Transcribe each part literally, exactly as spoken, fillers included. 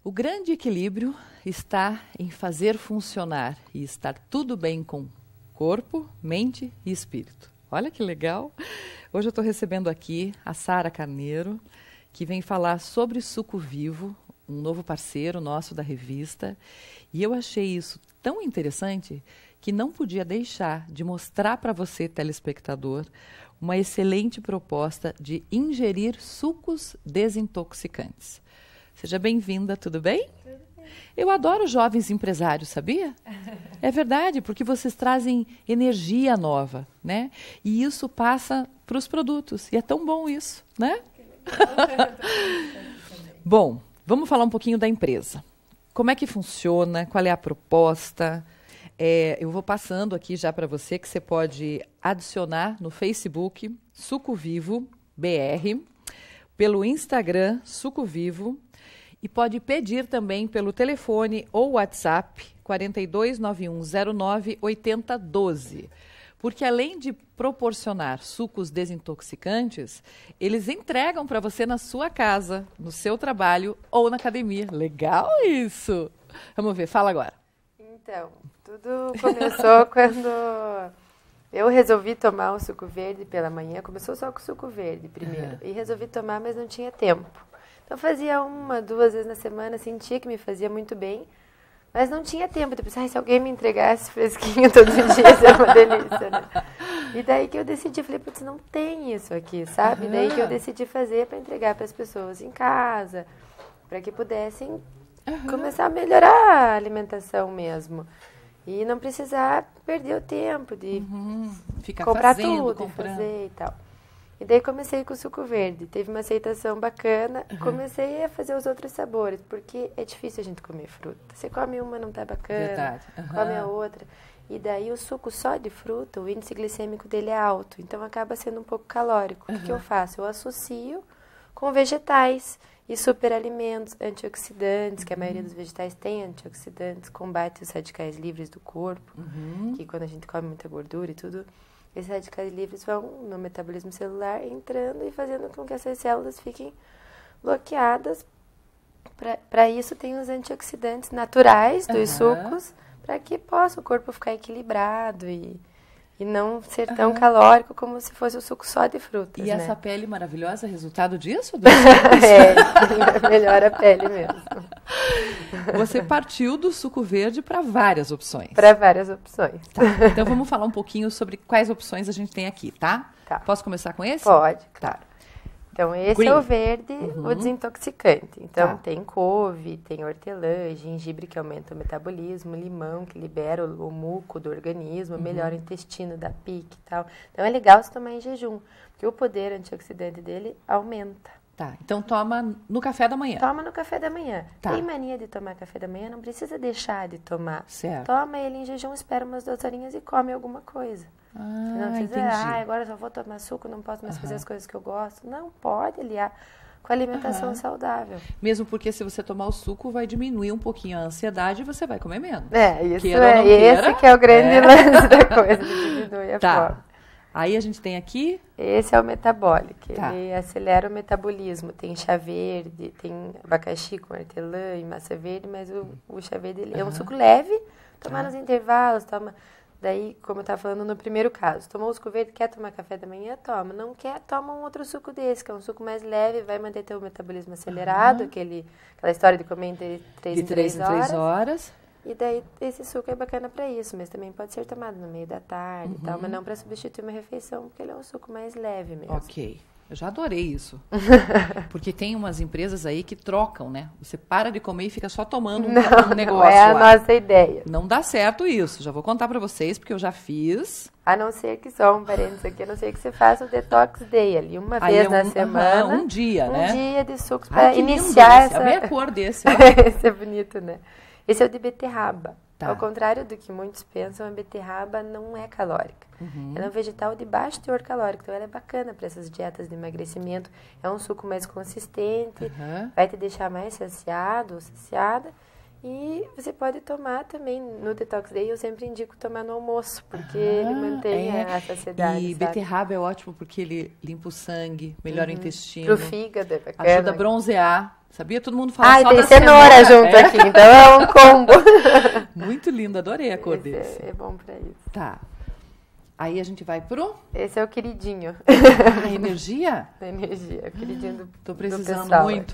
O grande equilíbrio está em fazer funcionar e estar tudo bem com corpo, mente e espírito. Olha que legal! Hoje eu estou recebendo aqui a Sara Carneiro, que vem falar sobre Suco Vivo, um novo parceiro nosso da revista. E eu achei isso tão interessante que não podia deixar de mostrar para você, telespectador, uma excelente proposta de ingerir sucos desintoxicantes. Seja bem-vinda, tudo bem? Tudo bem. Eu adoro jovens empresários, sabia? É verdade, porque vocês trazem energia nova, né? E isso passa para os produtos. E é tão bom isso, né? Que legal. Bom, vamos falar um pouquinho da empresa. Como é que funciona? Qual é a proposta? É, eu vou passando aqui já para você que você pode adicionar no Facebook Suco Vivo B R, pelo Instagram Suco Vivo, e pode pedir também pelo telefone ou WhatsApp quatro dois nove um zero nove oito zero um dois. Porque além de proporcionar sucos desintoxicantes, eles entregam para você na sua casa, no seu trabalho ou na academia. Legal isso! Vamos ver, fala agora. Então, tudo começou quando eu resolvi tomar o suco verde pela manhã. Começou só com o suco verde primeiro. Uhum. E resolvi tomar, mas não tinha tempo. Então fazia uma, duas vezes na semana, sentia que me fazia muito bem, mas não tinha tempo. Depois, ah, se alguém me entregasse fresquinho todos os dias, é uma delícia, né? E daí que eu decidi, falei, putz, não tem isso aqui, sabe? Uhum. Daí que eu decidi fazer para entregar para as pessoas em casa, para que pudessem uhum. começar a melhorar a alimentação mesmo. E não precisar perder o tempo de uhum. Ficar comprar fazendo, tudo, comprando. fazer e tal. E daí comecei com o suco verde, teve uma aceitação bacana, uhum. comecei a fazer os outros sabores, porque é difícil a gente comer fruta. Você come uma, não tá bacana, verdade. Uhum. come a outra. E daí o suco só de fruta, o índice glicêmico dele é alto, então acaba sendo um pouco calórico. Uhum. O que, que eu faço? Eu associo com vegetais e superalimentos, antioxidantes, uhum. que a maioria dos vegetais tem antioxidantes, combate os radicais livres do corpo, uhum. que quando a gente come muita gordura e tudo... Esses radicais livres vão no metabolismo celular entrando e fazendo com que essas células fiquem bloqueadas. Para isso tem os antioxidantes naturais dos uhum. sucos, para que possa o corpo ficar equilibrado e, e não ser tão uhum. calórico como se fosse o suco só de frutas. E né? essa pele maravilhosa é resultado disso? É, melhora a pele mesmo. Você partiu do suco verde para várias opções. Para várias opções. Tá, então vamos falar um pouquinho sobre quais opções a gente tem aqui, tá? Tá. Posso começar com esse? Pode, claro. Então, esse Green. é o verde, uhum. o desintoxicante. Então, tá. tem couve, tem hortelã, gengibre, que aumenta o metabolismo, limão, que libera o, o muco do organismo, uhum. melhora o intestino, dá pique e tal. Então, é legal se tomar em jejum, porque o poder antioxidante dele aumenta. Tá, então toma no café da manhã. Toma no café da manhã. Tá. Tem mania de tomar café da manhã, não precisa deixar de tomar. Certo. Toma ele em jejum, espera umas duas horinhas e come alguma coisa. Ah, não precisa, entendi. ah, agora eu só vou tomar suco, não posso mais uhum. fazer as coisas que eu gosto. Não, pode aliar com a alimentação uhum. saudável. Mesmo porque se você tomar o suco, vai diminuir um pouquinho a ansiedade e você vai comer menos. É, isso queira é, esse que é o grande é. lance da coisa, diminui a tá. fome. Aí a gente tem aqui... Esse é o metabólico, tá. ele acelera o metabolismo. Tem chá verde, tem abacaxi com hortelã e massa verde, mas o, o chá verde ele uhum. é um suco leve, tomar tá. nos intervalos, toma... Daí, como eu estava falando no primeiro caso, tomou o suco verde, quer tomar café da manhã? Toma. Não quer? Toma um outro suco desse, que é um suco mais leve, vai manter teu metabolismo acelerado, uhum. aquele, aquela história de comer entre três de em três horas. três horas. E daí, esse suco é bacana para isso, mas também pode ser tomado no meio da tarde uhum. e tal, mas não para substituir uma refeição, porque ele é um suco mais leve mesmo. Ok. Eu já adorei isso. Porque tem umas empresas aí que trocam, né? Você para de comer e fica só tomando um, não, um negócio. Não é a lá. nossa ideia. Não dá certo isso. Já vou contar para vocês, porque eu já fiz. A não ser que, só um parênteses aqui, a não ser que você faça o Detox Day ali, uma aí vez é um, na semana. Um dia, um né? Um dia de sucos para esse. iniciar essa... A minha cor desse. Esse é bonito, né? Esse é o de beterraba. Tá. Ao contrário do que muitos pensam, a beterraba não é calórica. Uhum. Ela é um vegetal de baixo teor calórico, então ela é bacana para essas dietas de emagrecimento. É um suco mais consistente, uhum. vai te deixar mais saciado ou saciada E você pode tomar também no Detox Day, eu sempre indico tomar no almoço, porque ah, ele mantém é. a saciedade. E sabe? beterraba é ótimo porque ele limpa o sangue, melhora uhum. o intestino. Pro fígado é bacana. Ajuda a bronzear. Sabia? Todo mundo fala ah, só tem da cenoura, cenoura junto é. aqui, então é um combo. Muito lindo, adorei a cor Esse desse. É, é bom pra isso. Tá. Aí a gente vai pro... Esse é o queridinho. A energia? A energia, o queridinho do Tô precisando do pessoal. muito.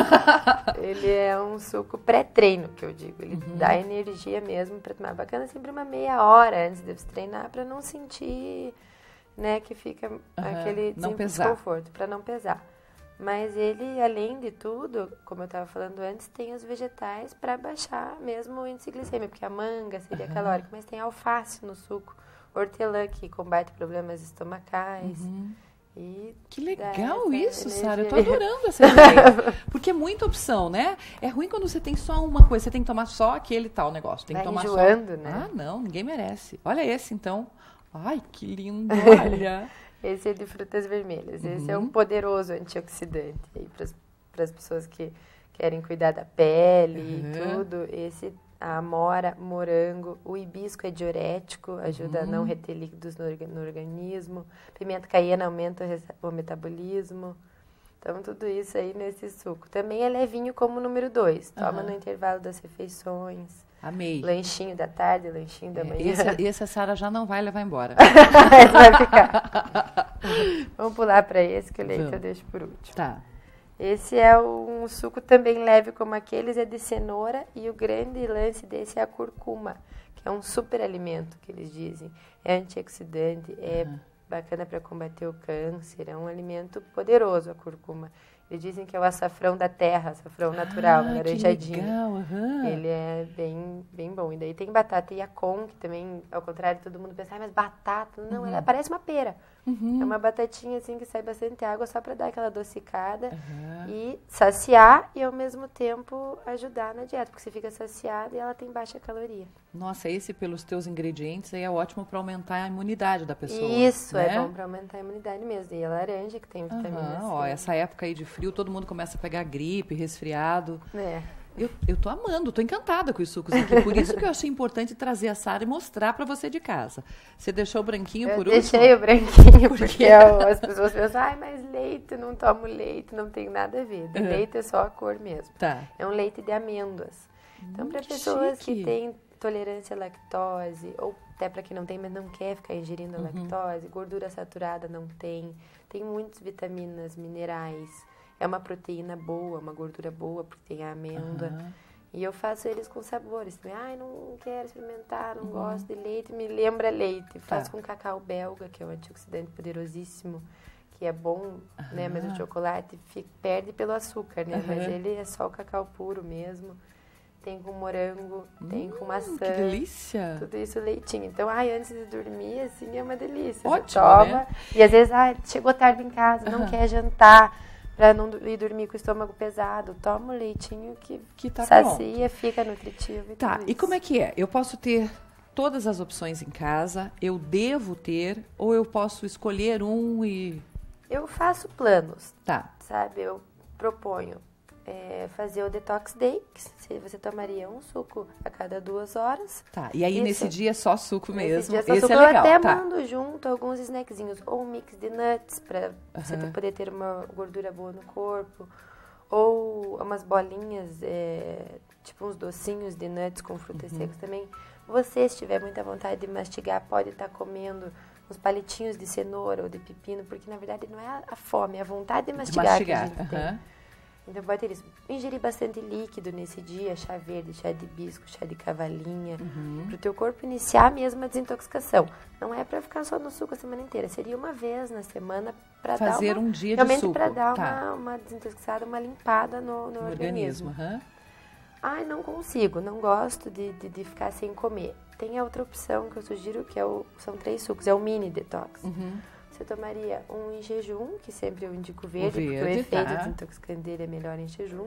Ele é um suco pré-treino, que eu digo. Ele uhum. dá energia mesmo para tomar. Bacana sempre uma meia hora antes de você treinar, para não sentir, né, que fica uhum. aquele não desconforto, para não pesar. Mas ele, além de tudo, como eu estava falando antes, tem os vegetais para baixar mesmo o índice glicêmico, porque a manga seria uhum. calórica, mas tem alface no suco. Hortelã, que combate problemas estomacais. Uhum. E que legal isso, energia. Sara. Eu tô adorando essa ideia. Porque é muita opção, né? É ruim quando você tem só uma coisa. Você tem que tomar só aquele tal negócio. Tem Vai que tomar enjoando, só... né? Ah, não. Ninguém merece. Olha esse, então. Ai, que lindo. Olha. Esse é de frutas vermelhas. Uhum. Esse é um poderoso antioxidante. Para as pessoas que querem cuidar da pele uhum. e tudo. Esse... A amora, morango, o hibisco é diurético, ajuda uhum. a não reter líquidos no, no organismo. Pimenta caiena aumenta o, o metabolismo. Então, tudo isso aí nesse suco. Também é levinho como número dois. Toma uhum. no intervalo das refeições. Amei. Lanchinho da tarde, lanchinho da é, manhã. Esse, esse a Sara já não vai levar embora. Esse vai ficar. Vamos pular para esse, que o leite eu deixo por último. Tá. Esse é um suco também leve como aqueles, é de cenoura, e o grande lance desse é a curcuma, que é um super alimento, que eles dizem. É antioxidante, é uhum. bacana para combater o câncer, é um alimento poderoso a curcuma. Eles dizem que é o açafrão da terra, açafrão natural, ah, laranjadinho. Que legal, uhum. Ele é bem, bem bom. E daí tem batata yacon, que também, ao contrário, todo mundo pensa, ah, mas batata, não, uhum. ela parece uma pera. Uhum. É uma batatinha assim que sai bastante água só para dar aquela adocicada uhum. e saciar e ao mesmo tempo ajudar na dieta, porque você fica saciada e ela tem baixa caloria. Nossa, esse pelos teus ingredientes aí é ótimo para aumentar a imunidade da pessoa. Isso, né? é bom para aumentar a imunidade mesmo. E a laranja que tem vitamina uhum. C. Ó, essa época aí de frio, todo mundo começa a pegar gripe, resfriado. É. Eu, eu tô amando, tô encantada com os sucos aqui. Por isso que eu achei importante trazer a Sara e mostrar para você de casa. Você deixou o branquinho eu por último? Deixei o branquinho, Por porque eu, as pessoas pensam, ai, mas leite, não tomo leite, não tem nada a ver. De uhum. leite é só a cor mesmo. Tá. É um leite de amêndoas. Então, hum, para pessoas chique. que têm tolerância à lactose, ou até para quem não tem, mas não quer ficar ingerindo a uhum. lactose, gordura saturada não tem, tem muitas vitaminas, minerais. É uma proteína boa, uma gordura boa, porque tem a amêndoa. Uhum. E eu faço eles com sabores. Ai, não quero experimentar, não uhum. gosto de leite, me lembra leite. Faço tá. com cacau belga, que é um antioxidante poderosíssimo, que é bom, uhum. né? Mas o chocolate fica, perde pelo açúcar, né? Uhum. Mas ele é só o cacau puro mesmo. Tem com morango, hum, tem com maçã. Que delícia! Tudo isso leitinho. Então, ai, antes de dormir, assim, é uma delícia. Ótimo, você toma. Né? E às vezes, ai, chegou tarde em casa, não uhum. quer jantar. Para não ir dormir com o estômago pesado, toma o leitinho que, que tá sacia, pronto. Fica nutritivo e Tá, tudo e isso. como é que é? Eu posso ter todas as opções em casa, eu devo ter, ou eu posso escolher um e... Eu faço planos, tá. sabe? Eu proponho é, fazer o Detox Day, que você tomaria um suco a cada duas horas. Tá, e aí isso. nesse dia é só suco mesmo, nesse dia só esse suco, é legal. Eu até tá. mando junto alguns snackzinhos, ou um mix de nuts, para uhum. você poder ter uma gordura boa no corpo, ou umas bolinhas, é, tipo uns docinhos de nuts com frutas uhum. secas também. Você, se tiver muita vontade de mastigar, pode estar comendo uns palitinhos de cenoura ou de pepino, porque na verdade não é a fome, é a vontade de mastigar, de mastigar. que a gente uhum. tem. Então pode ter isso. Ingerir bastante líquido nesse dia, chá verde, chá de hibisco, chá de cavalinha, uhum. para o teu corpo iniciar mesmo a desintoxicação. Não é para ficar só no suco a semana inteira, seria uma vez na semana para dar fazer uma, um dia de realmente suco. para dar tá. uma, uma desintoxicada, uma limpada no, no, no organismo. organismo. Uhum. Ai, não consigo, não gosto de, de, de ficar sem comer. Tem a outra opção que eu sugiro, que é o, são três sucos, é o mini detox. Uhum. Você tomaria um em jejum, que sempre eu indico verde, o verde porque o efeito tá. desintoxicante dele é melhor em jejum.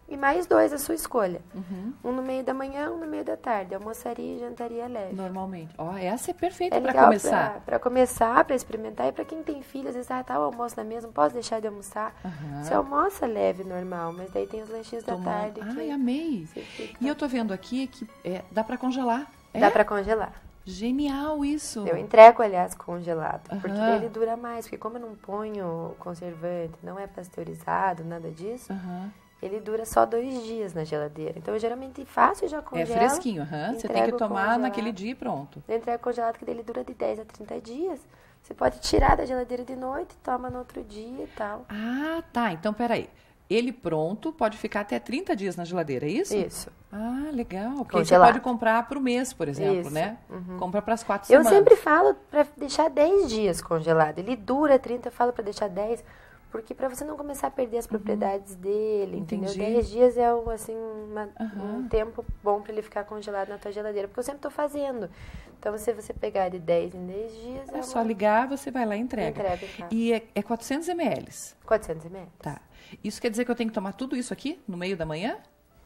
e mais dois à sua escolha. Uhum. Um no meio da manhã, um no meio da tarde. Almoçaria e jantaria leve. Normalmente. Ó, essa é perfeita É para legal começar. Para começar, para experimentar. E para quem tem filho, às vezes, ah, tá o almoço na mesa, não posso deixar de almoçar. Uhum. Você almoça leve, normal, mas daí tem os lanchinhos da Tomando. tarde. Ai, que amei. fica... E eu tô vendo aqui que é, dá para congelar. Dá é? para congelar. Genial isso. Eu entrego, aliás, congelado, Uhum. porque ele dura mais, porque como eu não ponho conservante, não é pasteurizado, nada disso, Uhum. ele dura só dois dias na geladeira. Então, eu geralmente faço e já É congelo. fresquinho, uhum. Você tem que tomar congelado. naquele dia e pronto. Eu entrego congelado, que ele dura de dez a trinta dias. Você pode tirar da geladeira de noite, toma no outro dia e tal. Ah, tá. Então, peraí. Ele pronto pode ficar até trinta dias na geladeira, é isso? Isso. Ah, legal. Porque Congelado. você pode comprar para o mês, por exemplo, Isso. né? Uhum. Compra para as quatro Eu semanas. sempre falo para deixar dez dias congelado. Ele dura trinta, eu falo para deixar dez, porque para você não começar a perder as propriedades dele, entendeu? Entendi. dez dias é um, assim, uma- Uhum. um tempo bom para ele ficar congelado na tua geladeira, porque eu sempre estou fazendo. Então, se você pegar de dez em dez dias... É é só uma... ligar, você vai lá e entrega. Entrega, tá. E é, é quatrocentos mililitros. quatrocentos mililitros. Tá. Isso quer dizer que eu tenho que tomar tudo isso aqui no meio da manhã?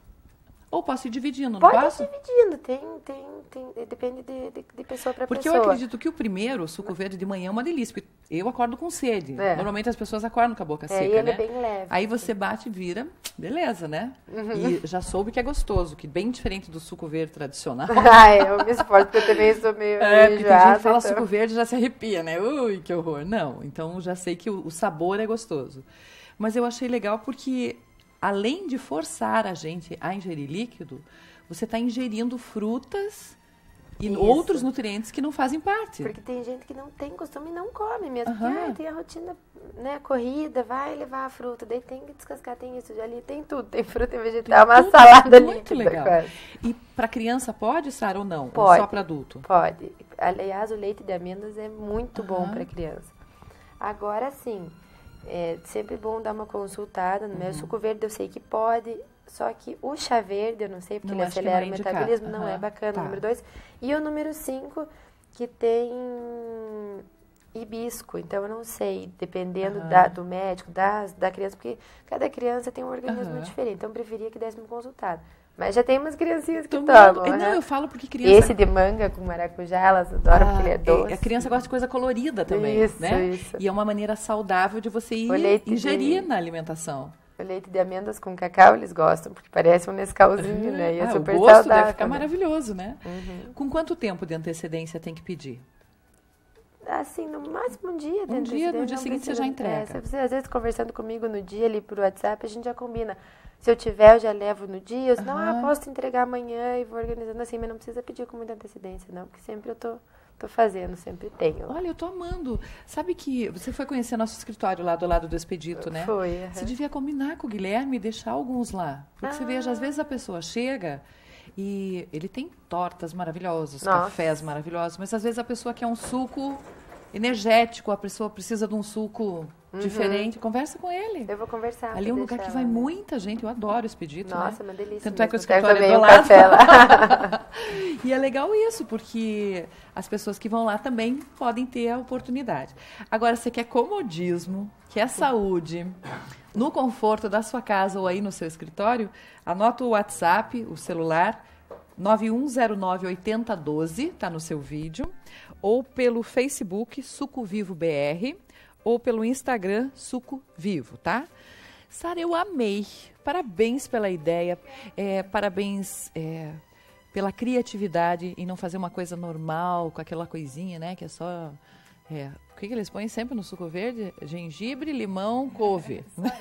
Ou posso ir dividindo, não Pode posso? ir dividindo, tem, tem, tem, depende de, de, de pessoa para Porque pessoa. eu acredito que o primeiro, o suco verde de manhã, é uma delícia. Porque eu acordo com sede. É. Normalmente as pessoas acordam com a boca É, seca, e ele né? é bem leve. Aí você bate e vira, beleza, né? E já soube que é gostoso, que bem diferente do suco verde tradicional. Ai, eu me esforço, porque eu também sou meio É, porque tem gente enjoada, que fala então. suco verde e já se arrepia, né? Ui, que horror. Não, então já sei que o, o sabor é gostoso. Mas eu achei legal porque, além de forçar a gente a ingerir líquido, você está ingerindo frutas e Isso. outros nutrientes que não fazem parte. Porque tem gente que não tem costume e não come mesmo. Aham. Porque ah, tem a rotina, né, corrida, vai levar a fruta, daí tem que descascar, tem isso, ali tem tudo, tem fruta e vegetal, uma Tudo salada muito líquida. legal. Quase. E para criança pode, Sara, ou não? Ou Pode. só para adulto? Pode. Aliás, o leite de amêndoas é muito bom Aham. para criança. Agora sim, é sempre bom dar uma consultada. No meu suco verde eu sei que pode, só que o chá verde, eu não sei, porque Não, ele acho que acelera não o é indicado. metabolismo, não é Aham, bacana, tá. o número dois. E o número cinco, que tem hibisco, então eu não sei, dependendo Aham. da, do médico, das, da criança, porque cada criança tem um organismo Aham. diferente, então eu preferia que desse uma consultada. Mas já tem umas criancinhas que Tomando- tomam. Não, né? eu falo porque criança... Esse de manga com maracujá, elas adoram, porque ele é Ah, doce. A criança gosta de coisa colorida também, Isso, né? isso. E é uma maneira saudável de você ir O leite ingerir de- na alimentação. O leite de amêndoas com cacau eles gostam, porque parece um Nescauzinho, né? E é Ah, super o gosto saudável. deve ficar né? maravilhoso, né? Uhum. Com quanto tempo de antecedência tem que pedir? Assim, no máximo um dia. Um tem dia, no antecedência, dia não seguinte você precisa- já entrega. É, se você, às vezes, conversando comigo no dia ali por WhatsApp, a gente já combina. Se eu tiver, eu já levo no dia. Se não, Aham. ah, posso te entregar amanhã e vou organizando assim, mas não precisa pedir com muita antecedência, não, porque sempre eu tô, tô fazendo, sempre tenho. Olha, eu tô amando. Sabe que você foi conhecer nosso escritório lá do lado do Expedito, né? Foi, aham. Você devia combinar com o Guilherme e deixar alguns lá. Porque você Ah. veja, às vezes a pessoa chega e ele tem tortas maravilhosas, Nossa. cafés maravilhosos, mas às vezes a pessoa quer um suco energético, a pessoa precisa de um suco diferente. Conversa com ele. Eu vou conversar. Ali é um pra lugar que deixar vai lá, né? muita gente. Eu adoro o Expedito, Nossa, né? uma delícia. Tanto é que o mesmo. Pego escritório é também do um lado. café lá. E é legal isso, porque as pessoas que vão lá também podem ter a oportunidade. Agora, você quer comodismo, quer saúde, no conforto da sua casa ou aí no seu escritório, anota o WhatsApp, o celular, nove um zero nove oito zero um dois, está no seu vídeo, ou pelo Facebook, Suco Vivo B R, ou pelo Instagram, Suco Vivo, tá? Sara, eu amei. Parabéns pela ideia, é, parabéns é, pela criatividade em não fazer uma coisa normal, com aquela coisinha, né, que é só... É, o que, que eles põem sempre no suco verde? Gengibre, limão, couve.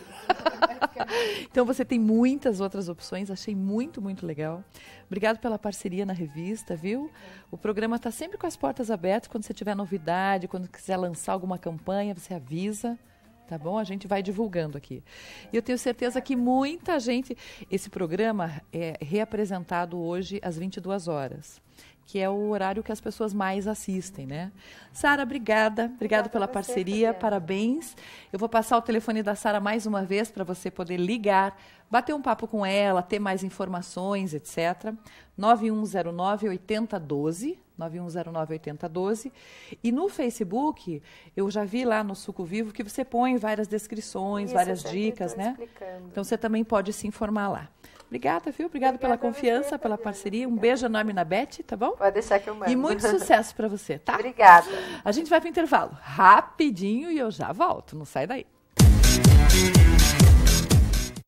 Então você tem muitas outras opções, achei muito, muito legal. Obrigado pela parceria na revista, viu? O programa está sempre com as portas abertas, quando você tiver novidade, quando quiser lançar alguma campanha, você avisa, tá bom? A gente vai divulgando aqui. E eu tenho certeza que muita gente... Esse programa é reapresentado hoje às vinte e duas horas. Que é o horário que as pessoas mais assistem, né? Sara, obrigada. Obrigada pela você, parceria, Fabiana. parabéns. Eu vou passar o telefone da Sara mais uma vez para você poder ligar, bater um papo com ela, ter mais informações, etcétera. nove um zero nove oito zero um dois, nove um zero nove oito zero um dois. E no Facebook, eu já vi lá no Suco Vivo que você põe várias descrições, Isso, várias eu sempre dicas, tô né? explicando. Então você também pode se informar lá. Obrigada, viu? Obrigada pela Obrigada a confiança, você, pela Fabiana. parceria. Um Obrigada. beijo enorme na Beth, tá bom? Pode deixar que eu mando. E muito sucesso para você, tá? Obrigada. A gente vai para o intervalo rapidinho e eu já volto. Não sai daí.